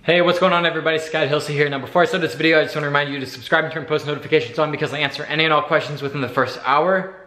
Hey, what's going on everybody? Scott Hilse here. Now before I start this video, I just want to remind you to subscribe and turn post notifications on because I answer any and all questions within the first hour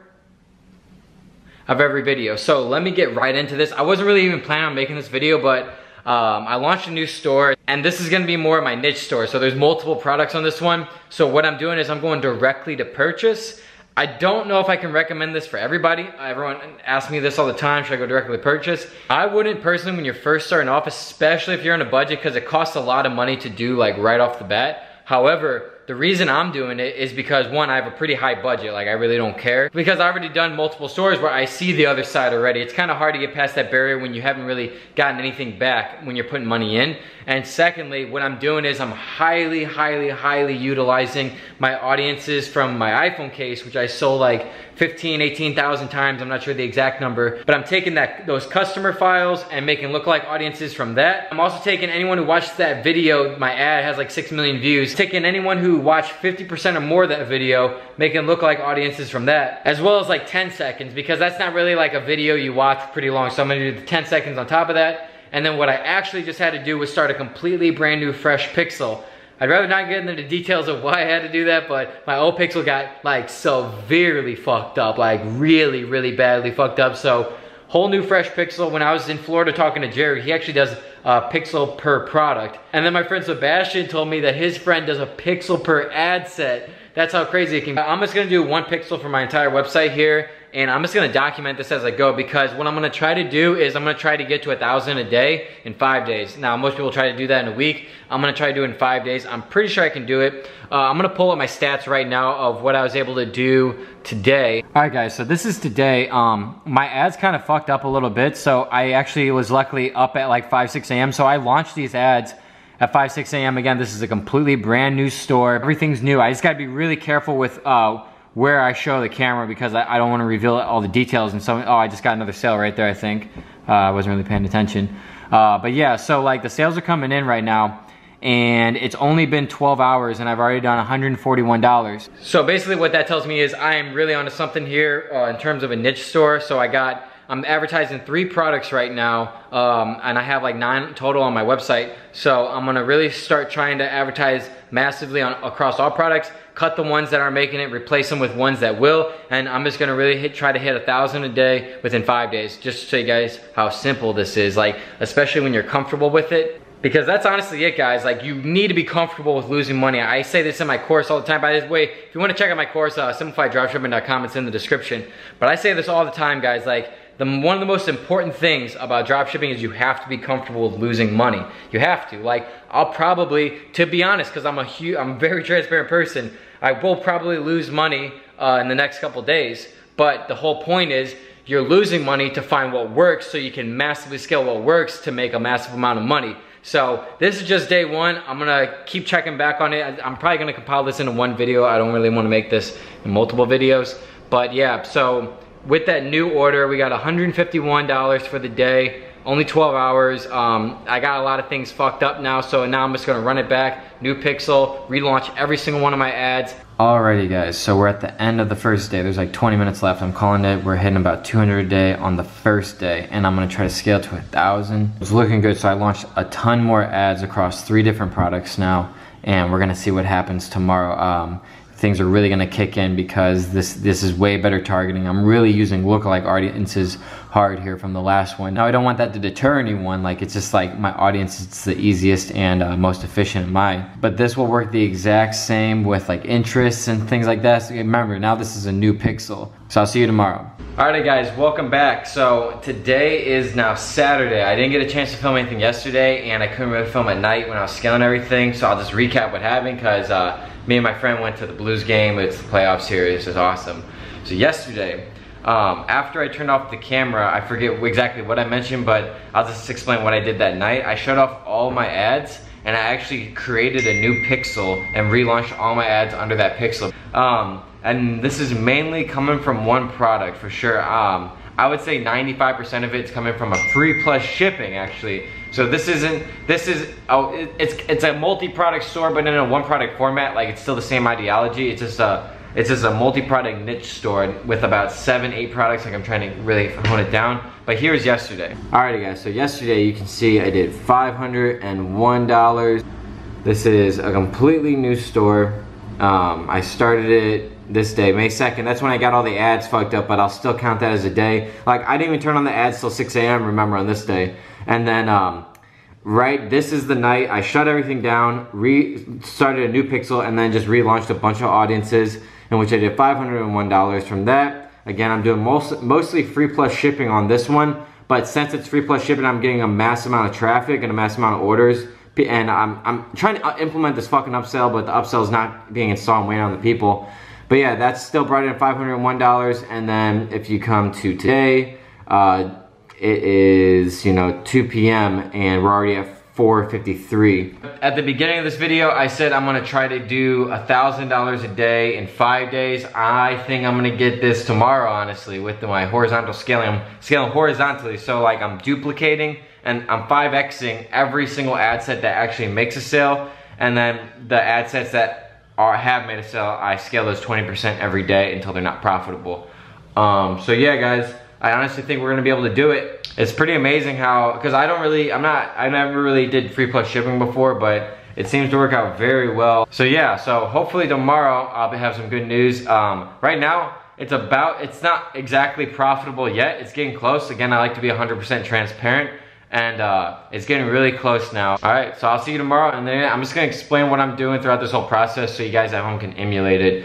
of every video. So let me get right into this. I wasn't really even planning on making this video, but I launched a new store and this is gonna be more of my niche store. So there's multiple products on this one. So what I'm doing is I'm going directly to purchase. I don't know if I can recommend this for everybody. Everyone asks me this all the time, should I go directly to purchase? I wouldn't personally when you're first starting off, especially if you're in a budget, because it costs a lot of money to do like right off the bat. However, the reason I'm doing it is because one, I have a pretty high budget, like I really don't care. Because I've already done multiple stores where I see the other side already. It's kind of hard to get past that barrier when you haven't really gotten anything back when you're putting money in. And secondly, what I'm doing is I'm highly utilizing my audiences from my iPhone case, which I sold like 18,000 times, I'm not sure the exact number, but I'm taking those customer files and making lookalike audiences from that. I'm also taking anyone who watched that video, my ad has like 6 million views, taking anyone who watched 50% or more of that video, making lookalike audiences from that, as well as like 10 seconds, because that's not really like a video you watch pretty long, so I'm gonna do the 10 seconds on top of that. And then what I actually just had to do was start a completely brand new fresh pixel. I'd rather not get into the details of why I had to do that, but my old pixel got like severely fucked up, like really badly fucked up. So whole new fresh pixel. When I was in Florida talking to Jerry, he actually does a pixel per product. And then my friend Sebastian told me that his friend does a pixel per ad set. That's how crazy it can be. I'm just gonna do one pixel for my entire website here, and I'm just gonna document this as I go, because what I'm gonna try to do is I'm gonna try to get to 1,000 a day in 5 days. Now, most people try to do that in a week. I'm gonna try to do it in 5 days. I'm pretty sure I can do it. I'm gonna pull up my stats right now of what I was able to do today. All right, guys, so this is today. My ads kind of fucked up a little bit, so I actually was luckily up at like 5, 6 a.m. So I launched these ads at 5, 6 a.m. Again, this is a completely brand new store. Everything's new. I just gotta be really careful with where I show the camera because I don't wanna reveal all the details. And so, oh, I just got another sale right there, I think. I wasn't really paying attention. But yeah, so like the sales are coming in right now and it's only been 12 hours and I've already done $141. So basically what that tells me is I am really onto something here in terms of a niche store. So I'm advertising 3 products right now, and I have like 9 total on my website. So I'm gonna really start trying to advertise massively across all products, cut the ones that aren't making it, replace them with ones that will, and I'm just gonna really try to hit 1,000 a day within 5 days, just to show you guys how simple this is, like, especially when you're comfortable with it. Because that's honestly it, guys. Like, you need to be comfortable with losing money. I say this in my course all the time. By the way, if you want to check out my course, simplifiedropshipping.com, it's in the description. But I say this all the time, guys. Like, one of the most important things about dropshipping is you have to be comfortable with losing money. You have to. Like, I'll probably, to be honest, because I'm a very transparent person, I will probably lose money in the next couple days. But the whole point is, you're losing money to find what works so you can massively scale what works to make a massive amount of money. So this is just day 1. I'm gonna keep checking back on it. I'm probably gonna compile this into one video. I don't really wanna make this in multiple videos. But yeah, so with that new order, we got $151 for the day, only 12 hours. I got a lot of things fucked up now, so now I'm just gonna run it back, new pixel, relaunch every single one of my ads. Alrighty guys, so we're at the end of the first day. There's like 20 minutes left. I'm calling it. We're hitting about 200 a day on the first day, and I'm gonna try to scale to 1,000. It's looking good, so I launched a ton more ads across 3 different products now, and we're gonna see what happens tomorrow. Things are really gonna kick in because this is way better targeting. I'm really using lookalike audiences hard here from the last one. Now I don't want that to deter anyone, like it's just like my audience, it's the easiest and most efficient in mine. But this will work the exact same with like interests and things like that. So remember, now this is a new pixel. So I'll see you tomorrow. Alright guys, welcome back. So today is now Saturday. I didn't get a chance to film anything yesterday and I couldn't really film at night when I was scaling everything. So I'll just recap what happened because me and my friend went to the Blues game. It's the playoff series. It's awesome. So yesterday, after I turned off the camera, I forget exactly what I mentioned, but I'll just explain what I did that night. I shut off all my ads and I actually created a new pixel and relaunched all my ads under that pixel. And this is mainly coming from one product for sure. I would say 95% of it's coming from a free plus shipping actually. So it's a multi-product store but in a one product format. Like it's still the same ideology. It's just It's just a multi-product niche store with about 7-8 products. Like I'm trying to really hone it down. But here's yesterday. Alrighty guys, so yesterday you can see I did $501. This is a completely new store. I started it this day, May 2nd. That's when I got all the ads fucked up, but I'll still count that as a day. Like I didn't even turn on the ads till 6 a.m. remember, on this day. And then right, this is the night I shut everything down, started a new pixel, and then just relaunched a bunch of audiences, in which I did $501 from that. Again, I'm doing mostly free plus shipping on this one, but since it's free plus shipping, I'm getting a mass amount of traffic and a mass amount of orders. And I'm trying to implement this fucking upsell, but the upsell is not being installed. I'm waiting on the people. But yeah, that's still brought in $501. And then if you come to today, it is, you know, 2 p.m. and we're already at 453. At the beginning of this video, I said I'm gonna try to do $1,000 a day in 5 days. I think I'm gonna get this tomorrow, honestly, with my horizontal scaling. I'm scaling horizontally, so like I'm duplicating and I'm 5xing every single ad set that actually makes a sale, and then the ad sets that have made a sale, I scale those 20% every day until they're not profitable. So yeah guys, I honestly think we're gonna be able to do it. It's pretty amazing how, because I never really did free plus shipping before, but it seems to work out very well. So yeah, so hopefully tomorrow I'll have some good news. Right now, it's not exactly profitable yet. It's getting close. Again, I like to be 100% transparent, and it's getting really close now. All right, so I'll see you tomorrow, and then I'm just gonna explain what I'm doing throughout this whole process so you guys at home can emulate it.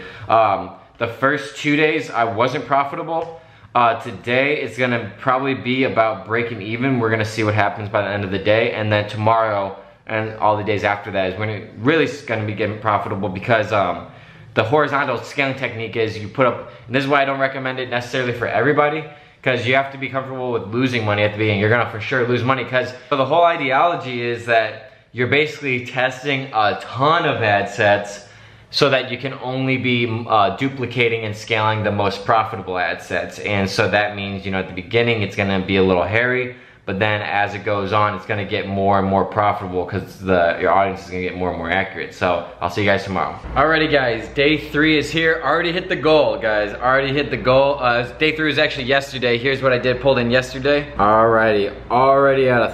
The first 2 days I wasn't profitable. Today it's gonna probably be about breaking even. We're gonna see what happens by the end of the day, and then tomorrow and all the days after that is when it really is gonna be getting profitable, because the horizontal scaling technique is you put up, and this is why I don't recommend it necessarily for everybody, because you have to be comfortable with losing money at the beginning. You're gonna for sure lose money, because the whole ideology is that you're basically testing a ton of ad sets so that you can only be duplicating and scaling the most profitable ad sets. And so that means, you know, at the beginning it's gonna be a little hairy, but then as it goes on, it's gonna get more and more profitable because your audience is gonna get more and more accurate. So I'll see you guys tomorrow. Alrighty guys, day 3 is here. Already hit the goal, guys. Already hit the goal. Day 3 was actually yesterday. Here's what I did, pulled in yesterday. Alrighty, already at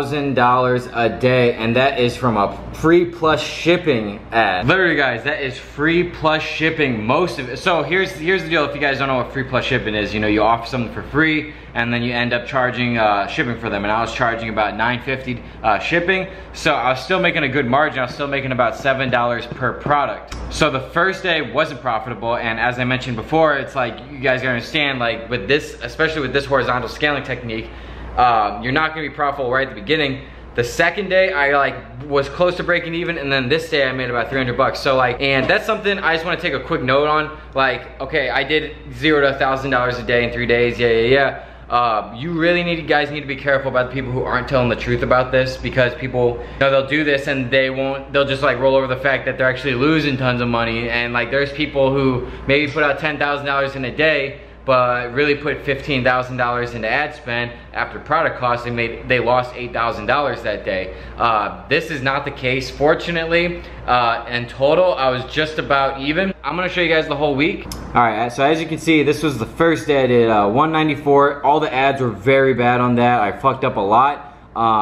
$1,000 a day, and that is from a free plus shipping ad. Literally guys, that is free plus shipping, most of it. So here's the deal, if you guys don't know what free plus shipping is, you know, you offer something for free and then you end up charging shipping for them, and I was charging about $9.50 shipping, so I was still making a good margin. I was still making about $7 per product. So the first day wasn't profitable, and as I mentioned before, it's like, you guys gotta understand, like with this, especially with this horizontal scaling technique, you're not gonna be profitable right at the beginning. The second day I was close to breaking even, and then this day I made about 300 bucks. So like, and that's something I just want to take a quick note on. Like, okay, I did $0 to $1,000 a day in 3 days. Yeah. You really guys need to be careful about the people who aren't telling the truth about this, because people, you know, they'll do this and they'll just like roll over the fact that they're actually losing tons of money. And like, there's people who maybe put out $10,000 in a day, but really put $15,000 into ad spend after product costs, and they lost $8,000 that day. This is not the case, fortunately. In total, I was just about even. I'm gonna show you guys the whole week. All right, so as you can see, this was the first day I did 194. All the ads were very bad on that. I fucked up a lot.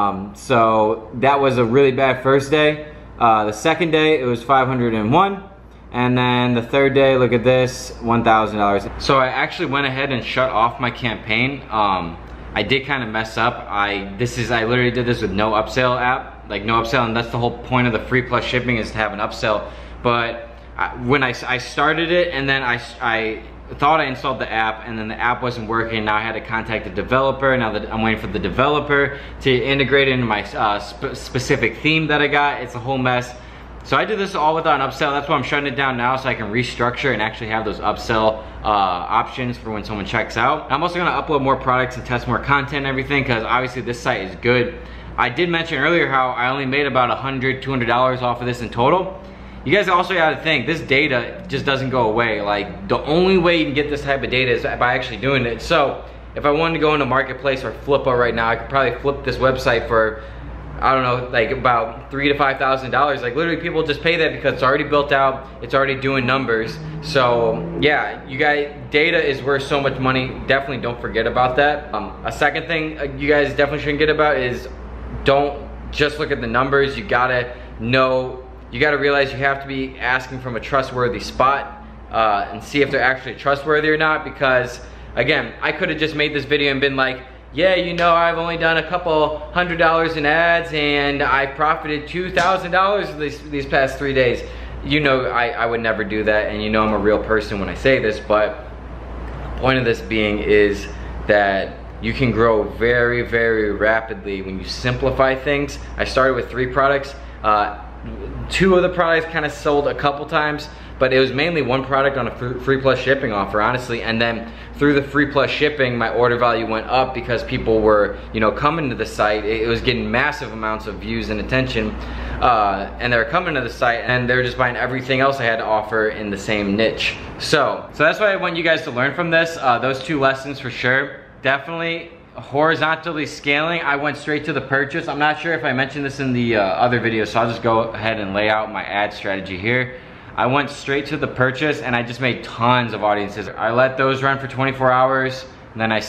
So that was a really bad first day. The second day, it was 501. And then the third day, look at this, $1,000. So I actually went ahead and shut off my campaign. I did kind of mess up. I literally did this with no upsell app, like no upsell, and that's the whole point of the free plus shipping, is to have an upsell. But when I started it, and then I thought I installed the app, and then the app wasn't working. Now I had to contact the developer. Now that I'm waiting for the developer to integrate it into my specific theme that I got. It's a whole mess. So I did this all without an upsell. That's why I'm shutting it down now, so I can restructure and actually have those upsell options for when someone checks out. I'm also gonna upload more products and test more content and everything, because obviously this site is good. I did mention earlier how I only made about $100, $200 off of this in total. You guys also gotta think, this data just doesn't go away. Like, the only way you can get this type of data is by actually doing it. So if I wanted to go into Marketplace or Flippa right now, I could probably flip this website for I don't know, like about $3,000 to $5,000. Like literally people just pay that because it's already built out, it's already doing numbers. So yeah, you guys, data is worth so much money. Definitely don't forget about that. A second thing you guys definitely shouldn't get about is don't just look at the numbers. You gotta know, you gotta realize you have to be asking from a trustworthy spot and see if they're actually trustworthy or not, because again, I could have just made this video and been like, yeah, you know, I've only done a couple $100 in ads and I profited $2,000 these past 3 days. You know, I would never do that, and you know I'm a real person when I say this, but the point of this being is that you can grow very, very rapidly when you simplify things. I started with 3 products. 2 of the products kind of sold a couple times, but it was mainly 1 product on a free plus shipping offer, honestly. And then through the free plus shipping, my order value went up because people were, you know, coming to the site. It was getting massive amounts of views and attention, and they were coming to the site and they were just buying everything else I had to offer in the same niche. So that's why I want you guys to learn from this. Those 2 lessons for sure. Definitely horizontally scaling. I went straight to the purchase. I'm not sure if I mentioned this in the other video, so I'll just go ahead and lay out my ad strategy here. I went straight to the purchase and I just made tons of audiences. I let those run for 24 hours, and then I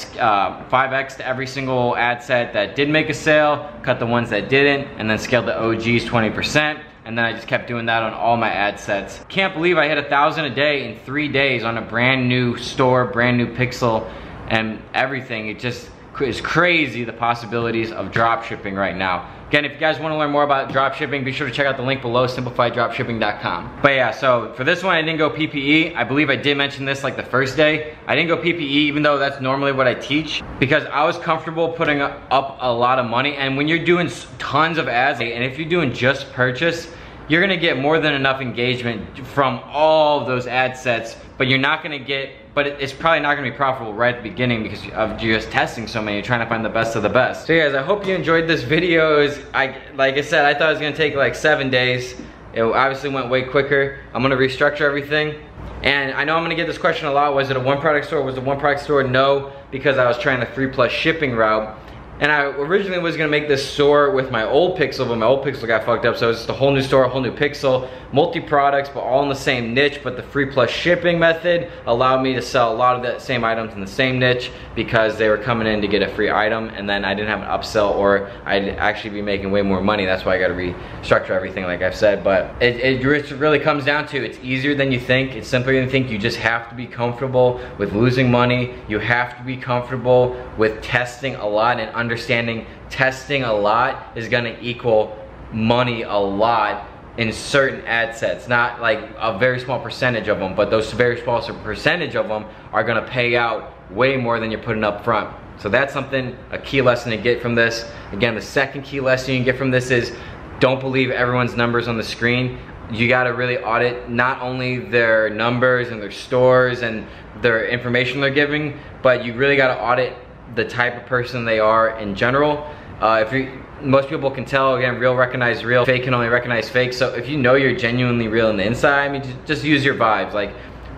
5x'd every single ad set that did make a sale, cut the ones that didn't, and then scaled the OGs 20%. And then I just kept doing that on all my ad sets. Can't believe I hit 1,000 a day in 3 days on a brand new store, brand new pixel, and everything. It just is crazy, the possibilities of drop shipping right now. Again, if you guys want to learn more about drop shipping, be sure to check out the link below, simplifiedropshipping.com. But yeah, so for this one, I didn't go PPE. I believe I did mention this like the first day. I didn't go PPE, even though that's normally what I teach, because I was comfortable putting up a lot of money. And when you're doing tons of ads, and if you're doing just purchase, you're gonna get more than enough engagement from all of those ad sets, but you're not gonna get, but it's probably not gonna be profitable right at the beginning because of just testing so many. You're trying to find the best of the best. So guys, I hope you enjoyed this video. Like I said, I thought it was gonna take like 7 days. It obviously went way quicker. I'm gonna restructure everything. And I know I'm gonna get this question a lot. Was it a 1 product store? Was it a 1 product store? No, because I was trying the 3+ shipping route. And I originally was gonna make this store with my old Pixel, but my old Pixel got fucked up, so it's just a whole new store, a whole new Pixel, multi-products, but all in the same niche. But the free plus shipping method allowed me to sell a lot of the same items in the same niche because they were coming in to get a free item, and then I didn't have an upsell, or I'd actually be making way more money. That's why I gotta restructure everything, like I've said. But it really comes down to, it's easier than you think, it's simpler than you think. You just have to be comfortable with losing money. You have to be comfortable with testing a lot and understanding testing a lot is gonna equal money a lot in certain ad sets. Not like a very small percentage of them, but those very small percentage of them are gonna pay out way more than you're putting up front. So that's something, a key lesson to get from this. Again, the second key lesson you can get from this is don't believe everyone's numbers on the screen. You gotta really audit not only their numbers and their stores and their information they're giving, but you really gotta audit the type of person they are in general. Most people can tell, again, real recognize real, fake can only recognize fake. So if you know you're genuinely real on the inside, I mean, just use your vibes. Like,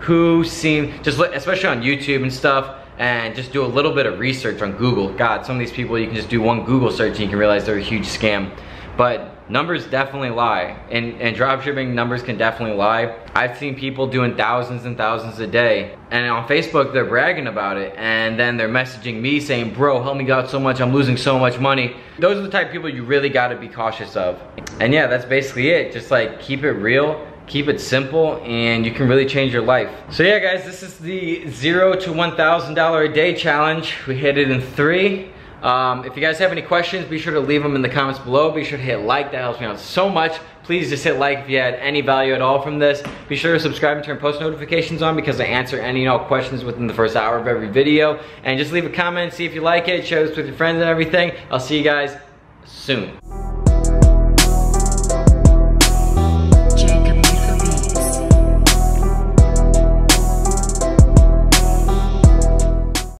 just look, especially on YouTube and stuff, and just do a little bit of research on Google. God, some of these people, you can just do 1 Google search and you can realize they're a huge scam. But numbers definitely lie. And dropshipping, numbers can definitely lie. I've seen people doing thousands and thousands a day, and on Facebook they're bragging about it, and then they're messaging me saying, bro, help me out so much, I'm losing so much money. Those are the type of people you really gotta be cautious of. And yeah, that's basically it. Just like keep it real, keep it simple, and you can really change your life. So yeah guys, this is the $0 to $1,000 a day challenge. We hit it in 3. If you guys have any questions, be sure to leave them in the comments below. Be sure to hit like, that helps me out so much. Please just hit like if you had any value at all from this. Be sure to subscribe and turn post notifications on, because I answer any and all questions within the first hour of every video. And just leave a comment, see if you like it, share this with your friends and everything. I'll see you guys soon.